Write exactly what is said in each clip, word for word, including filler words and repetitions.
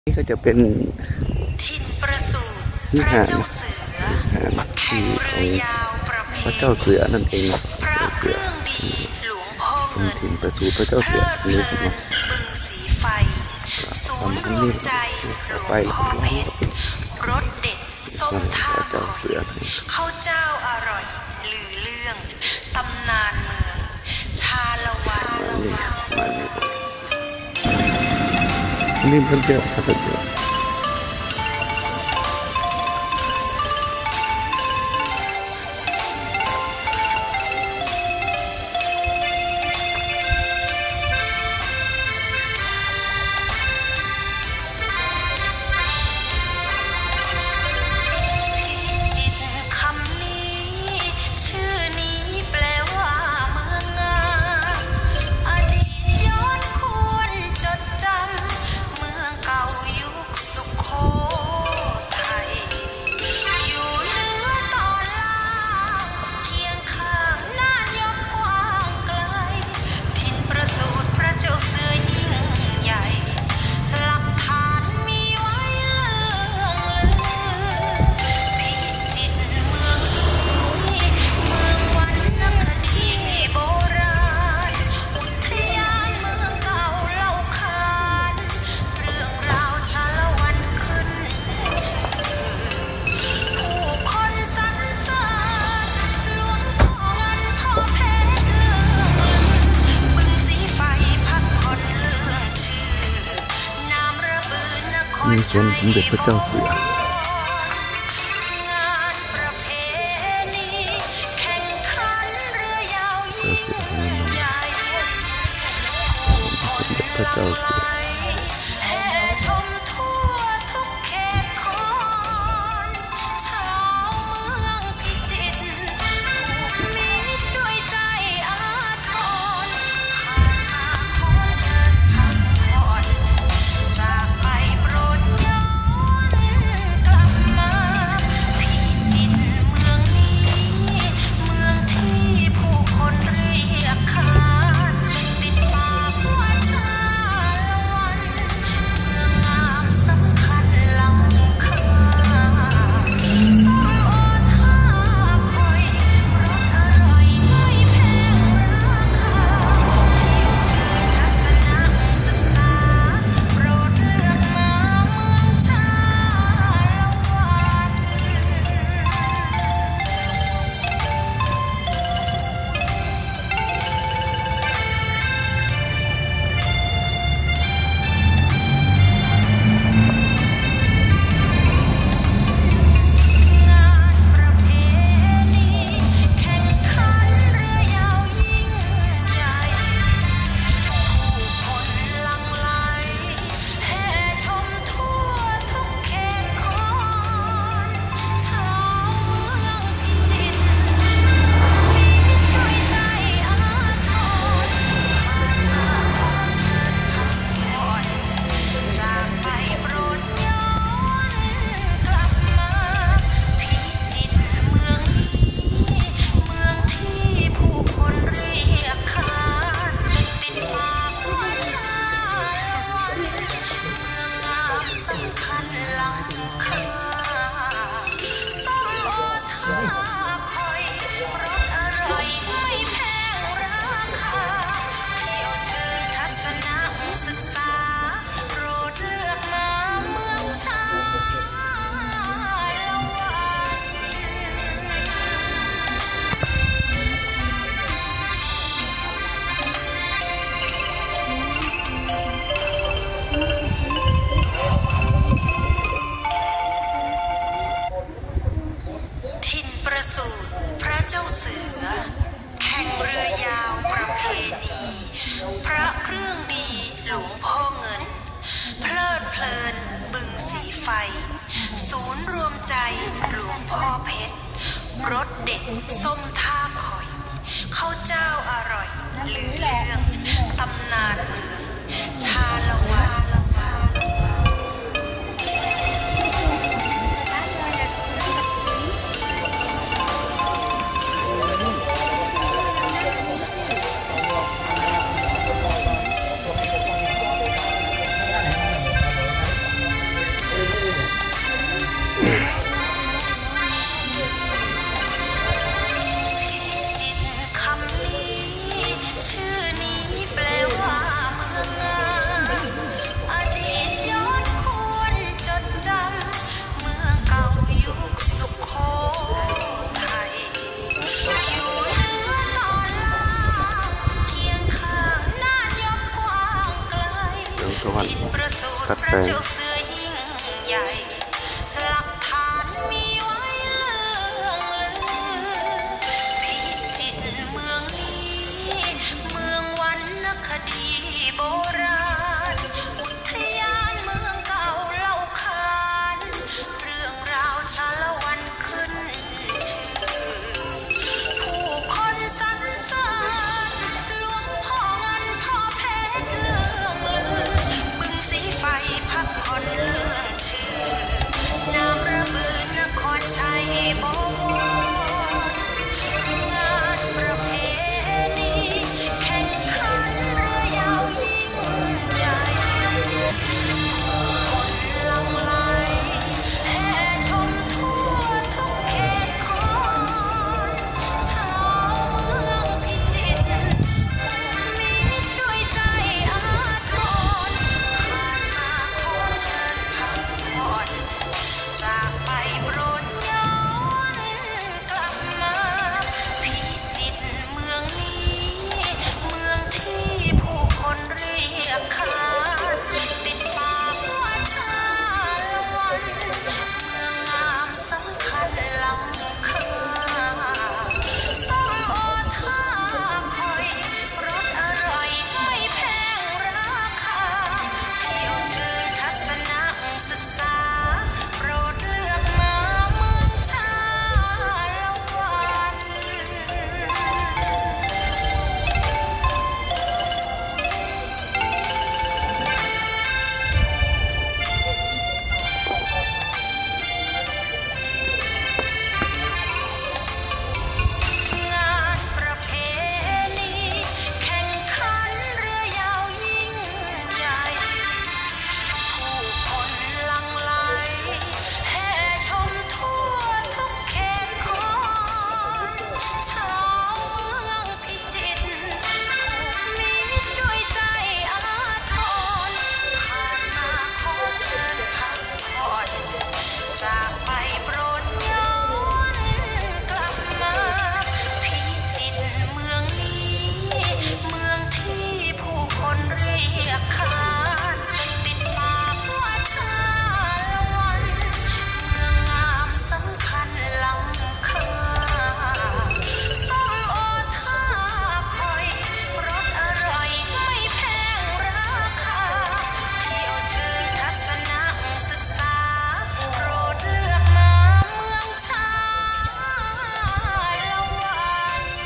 นี่ก็จะเป็นทินประสูติวิหารเจ้าเสือแข่งเรือยาวประเพพระเจ้าเสือนั่นเองพระเครื่องดีหลวงพ่อเงินทินประสูติพระเจ้าเสือนี่ครับบึงสีไฟศูนย์รวมใจหลวงพ่อเพชรรสเด็ดส้มท่าคอยข้าวเจ้าอร่อยลือเรื่องตำนานเมืองชาละวันนี่มันเยอะมันเยอะมีส่วนสมเด็จพระเจ้าเสือเจ้าเสือของเราสมเด็จพระเจ้าเสือพระเจ้าเสือแข่งเรือยาวประเพณีพระเครื่องดีหลวงพ่อเงินเพลิดเพลินบึงสีไฟศูนย์รวมใจหลวงพ่อเพชรรสเด็ดส้มท่าคอยข้าวเจ้าอร่อยลือเรื่องตำนานเมืองชาละวันเระเจ้าเสือยิ่งใหญ่หลักฐานมีไว้เรื่องลือพิจิตรเมืองนี้เมืองวรรณคดีโบราณอุทยานเมืองเก่าเล่าขานเรื่องราวชาละวันขึ้นชื่อผู้คนสรรเสริญหลวงพ่อเงินพ่อเพชรเรื่องลือบึงสีไฟพักผ่อนเรื่องชื่อน้ำระเบิดนครชัยบวรงานประเพณีแข่งขันเรือยาวยิ่งใหญ่คนหลั่งไหลแห่ชมทั่วทุกเขตขอนชาวเมืองพิจิตรมีด้วยใจอาทรผ่านมาขอเชิญพักผ่อนจากไปโปรดย้อนกลับมาพิจิตรเมืองนี้เมืองที่ผู้คนเรียกขานติดปากว่าชาละวันเมืองงามสำคัญล้ำค่าส้มโอท่าคอยรสอร่อยไม่แพงราคาเที่ยวเชิญทัศนศึกษาโปรดเลือกมาเมืองชาละวันงานประเพณีแข่งขันเรือยาวยิ่งใหญ่ผู้คนหลั่งไหลแห่ชมทั่วทุกเขตขอนชาวเมืองพิจิตรผูกมิตรด้วยใจอาทรผ่านมาขอเชิญพักผ่อนจากไปโปรดย้อนกลับมาพิจิตรเมืองนี้เมืองที่ผู้คนเรียกขานติดปากว่าชาละวันเมืองงามสำคัญล้ำค่าส้มโอท่าคอยรสอร่อยไม่แพงราคาเที่ยวเชิญทัศนศึกษาโปรดเลือกมาเมืองชาละวัน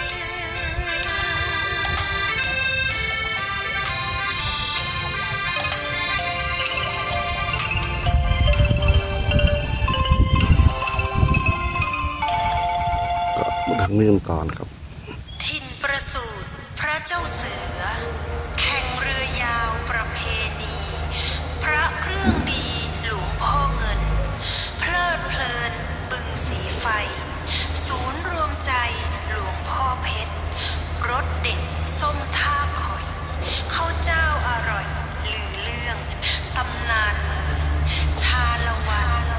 ก็มาดังนี้กันก่อนครับถิ่นประสูติพระเจ้าเสือ แข่งเรือยาวประเพณี พระเครื่องดีหลวงพ่อเงิน เพลิดเพลินบึงสีไฟ ศูนย์รวมใจหลวงพ่อเพชรรสเด็ดส้มท่าคอยข้าวเจ้าอร่อยลือเรื่องตำนานเมืองชาละวัน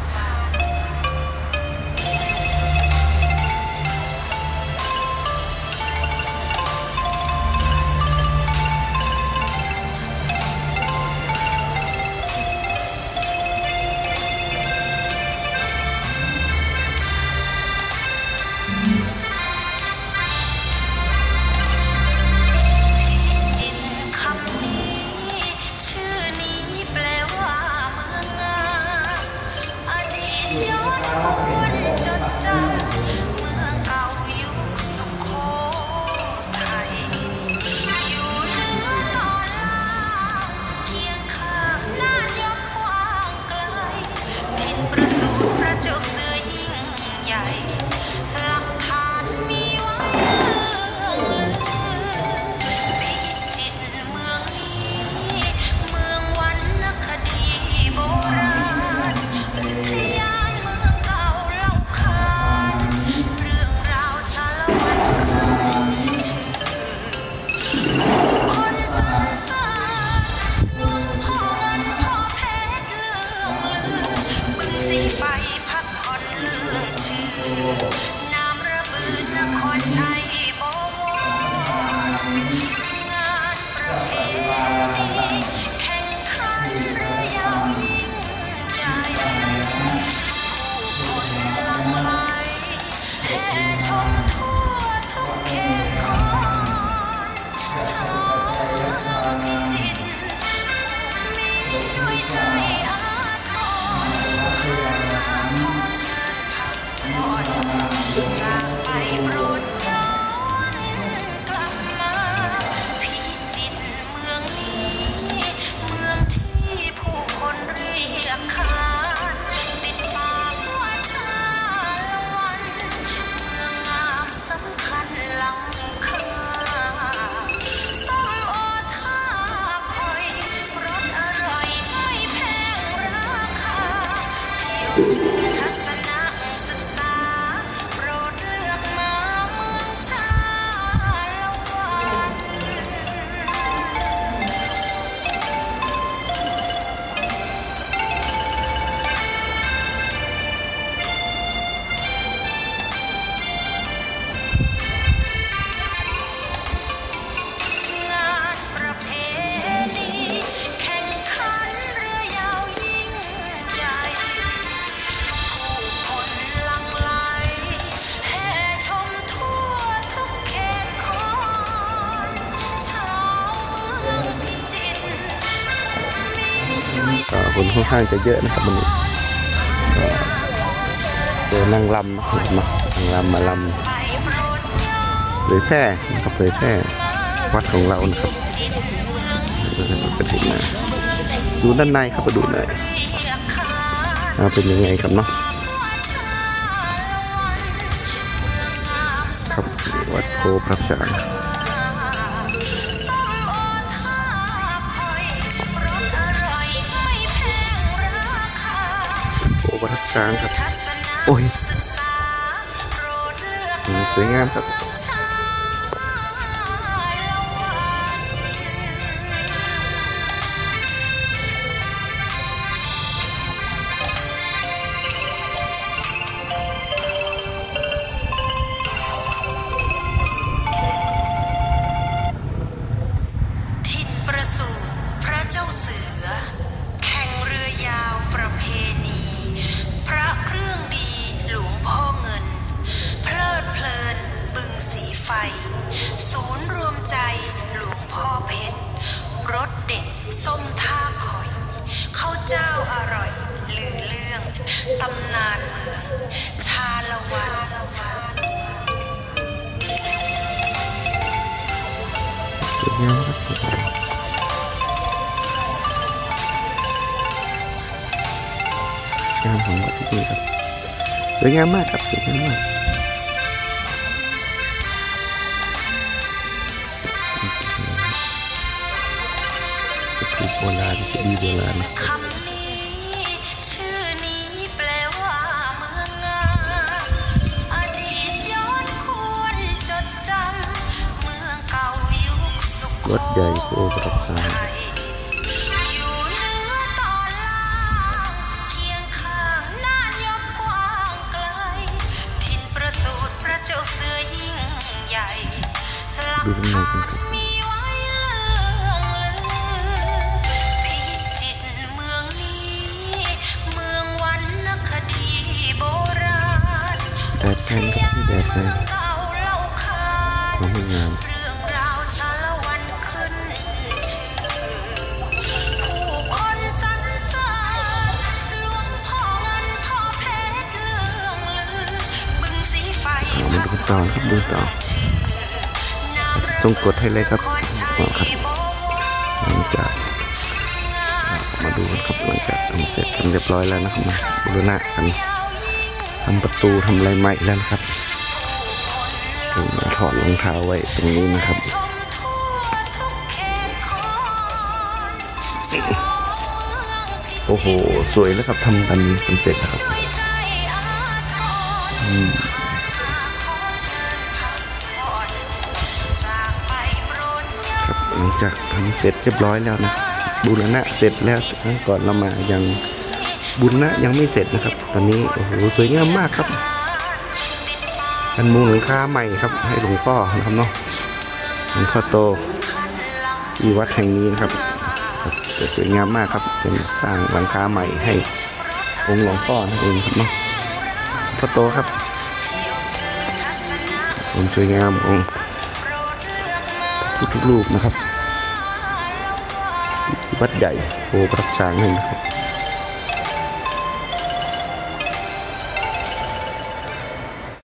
จิตคำนี้ชื่อนี้แปลว่าเมืองงามอดีตย้อนควรจดจำเมืองเก่ายุคสุโขทัยอยู่เหนือตอนล่างเคียงข้างน่านยมกว้างไกลถิ่นประสูติพระเจ้าเสือยิ่งใหญ่หลักฐานมีไว้เรื่องลือพิจิตรเมืองนี้เมืองวรรณคดีโบราณอุทยานเมืองเก่าเล่าขานเรื่องราวชาละวันขึ้นชื่อผู้คนสรรเสริญหลวงพ่อเงินพ่อเพชรเรื่องลือบึงสีทัศนศึกษาโปรดเลือกมาเมืองชาละวันงานประเพณีแข่งขันเรือยาวยิ่งใหญ่ผู้คนหลั่งไหลแห่ชมทั่วทุกเขตคอนชาวเมืองพิจิตรมีด้วยใจคนค่อนข้างจะเยอะนะครับวันนี้เจอนางรำนะครับเนาะนางรำมาลำเผยแพร่นะครับเผยแพร่วัดของเรานะครับเป็นที่มาดูด้านในครับไปดูหน่อยเป็นยังไงครับเนาะครับวัดโพพระสางโพพระสางครับโอ้ยสวยงามครับถิ่นประสูติพระเจ้าเสือแข่งเรือยาวประเพณีพระเครื่องดีหลวงพ่อเงินเพลิดเพลินบึงสีไฟศูนย์รวมใจหลวงพ่อเพชรรสเด็ดส้มท่าคอยข้าวเจ้าอร่อยลือเรื่องตำนานเมืองชาละวันสวยงามครับงามของวัดที่นี่ครับสวยงามมากครับสวยงามมากสกุลโบราณที่ดีโบราณคำนี้ชื่อนี้แปลว่าเมืองงาอดีตย้อนควรจดจำเมืองเก่ายุคสุโขวัดใหญ่โพพระสางทัยอยู่เหนือตอนล่างเคียงข้างน่านยอมกว้างไกลถิ่นประสูติพระเจ้าเสือยิ่งใหญ่หลักดูข้างในฐากันนครับมีไว้เรื่องลือพิจิตรเมืองนี้เมืองวรรณคดีโบราณแดดแทนครับที่แดดแรงเก่าเล่าขานความงามเรื่องราวชาละวันขึ้นชื่อผู้คนสรรเสริญหลวงพ่อเงินพ่อเพชรเรื่องลือบึงสีไฟเอามาดูต่อครับดูต่อส่งกดให้เลยครับต่อครับหลังจากมาดูกันครับหลังจากทำเสร็จกันเรียบร้อยแล้วนะครับมาบูรณะกันทำประตูทำอะไรใหม่แล้วนะครับมาถอดรองเท้าไว้ตรงนี้นะครับโอ้โหสวยแล้วครับทำกันจนเสร็จแล้วครับอืมครับหลังจากทำเสร็จเรียบร้อยแล้วนะบูรณะเสร็จแล้วก่อนเรามายังบูรณะยังไม่เสร็จนะครับ ตอนนี้โอ้โหสวยงามมากครับเป็นมุงหลังคาใหม่ครับให้หลวงพ่อนะครับเนาะหลวงพ่อโตที่วัดแห่งนี้นะครับจะสวยงามมากครับเป็นสร้างหลังคาใหม่ให้องค์หลวงพ่อนั่นเองครับเนาะพ่อโตครับองค์สวยงามองค์ทุกๆรูปนะครับวัดใหญ่โพพระสางนี่นะครับ